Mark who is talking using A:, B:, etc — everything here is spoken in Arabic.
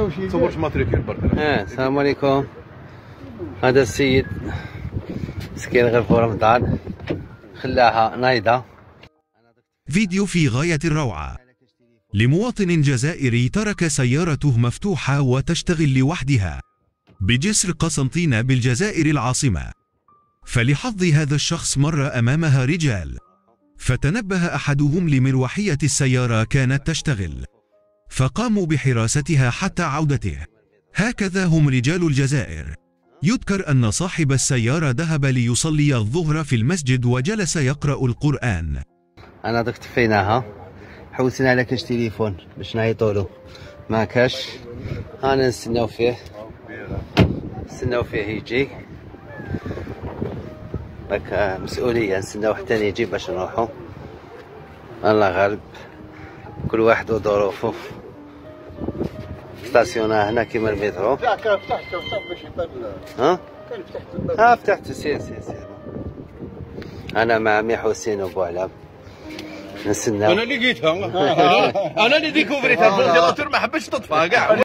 A: تصورش ماتريكول برك.
B: السلام عليكم. هذا السيد مسكين غير في رمضان خلاها نايضة.
C: فيديو في غاية الروعة لمواطن جزائري ترك سيارته مفتوحة وتشتغل لوحدها بجسر قسنطينة بالجزائر العاصمة. فلحظ هذا الشخص مر أمامها رجال، فتنبه أحدهم لمروحية السيارة كانت تشتغل، فقاموا بحراستها حتى عودته. هكذا هم رجال الجزائر. يذكر أن صاحب السيارة ذهب ليصلي الظهر في المسجد وجلس يقرأ القرآن.
B: أنا دوك تفيناها، حوسنا على كاش تليفون باش نعيطولو، ما كاش. أنا نستناو فيه يجي. راك مسؤولية، نستناو حتى يجي باش نروحو. الله غالب، كل واحد وظروفه. ستاسيونا هنا كيما المترو.
A: فتحت باش يبان.
B: ها؟
A: كان فتحت الباب.
B: فتحت. سير. أنا مع عمي حسين وبوعلام نستناو.
A: أنا اللي لقيتها. أنا اللي ديكوفريتها الفونتيلاتور ما حبيتش تطفى كاع.